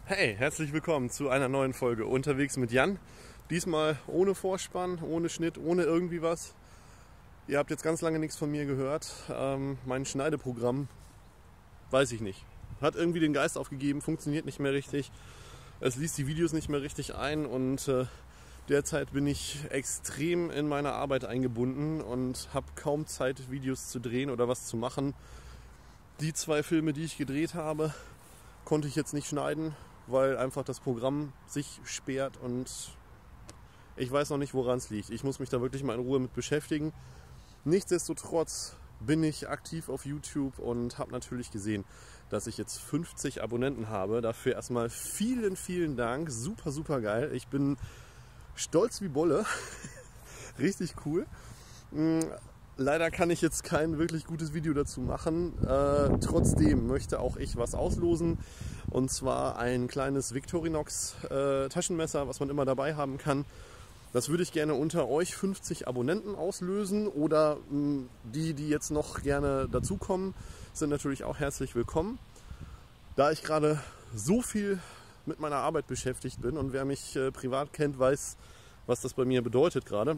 Hey, herzlich willkommen zu einer neuen Folge Unterwegs mit Jan. Diesmal ohne Vorspann, ohne Schnitt, ohne irgendwie was. Ihr habt jetzt ganz lange nichts von mir gehört. Mein Schneideprogramm, weiß ich nicht, hat irgendwie den Geist aufgegeben, funktioniert nicht mehr richtig. Es liest die Videos nicht mehr richtig ein und derzeit bin ich extrem in meine Arbeit eingebunden und habe kaum Zeit, Videos zu drehen oder was zu machen. Die 2 Filme, die ich gedreht habe, konnte ich jetzt nicht schneiden, weil einfach das Programm sich sperrt und ich weiß noch nicht, woran es liegt. Ich muss mich da wirklich mal in Ruhe mit beschäftigen. Nichtsdestotrotz bin ich aktiv auf YouTube und habe natürlich gesehen, dass ich jetzt 50 Abonnenten habe. Dafür erstmal vielen, vielen Dank. Super, super geil. Ich bin stolz wie Bolle. Richtig cool. Leider kann ich jetzt kein wirklich gutes Video dazu machen. Trotzdem möchte auch ich was auslosen. Und zwar ein kleines Victorinox Taschenmesser, was man immer dabei haben kann. Das würde ich gerne unter euch 50 Abonnenten auslösen. Oder die jetzt noch gerne dazukommen, sind natürlich auch herzlich willkommen. Da ich gerade so viel mit meiner Arbeit beschäftigt bin und wer mich privat kennt, weiß, was das bei mir bedeutet gerade.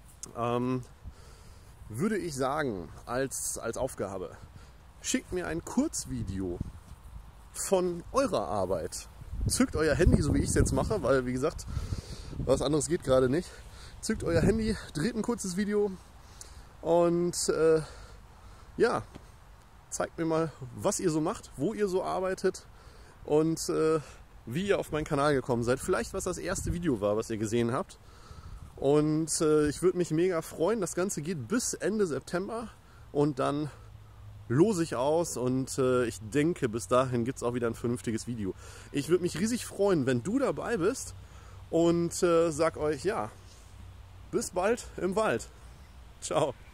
Würde ich sagen, als Aufgabe, schickt mir ein Kurzvideo von eurer Arbeit. Zückt euer Handy, so wie ich es jetzt mache, weil wie gesagt, was anderes geht gerade nicht. Zückt euer Handy, dreht ein kurzes Video und ja, zeigt mir mal, was ihr so macht, wo ihr so arbeitet und wie ihr auf meinen Kanal gekommen seid. Vielleicht was das erste Video war, was ihr gesehen habt. Und ich würde mich mega freuen. Das Ganze geht bis Ende September und dann lose ich aus und ich denke, bis dahin gibt es auch wieder ein vernünftiges Video. Ich würde mich riesig freuen, wenn du dabei bist und sag euch, ja, bis bald im Wald. Ciao.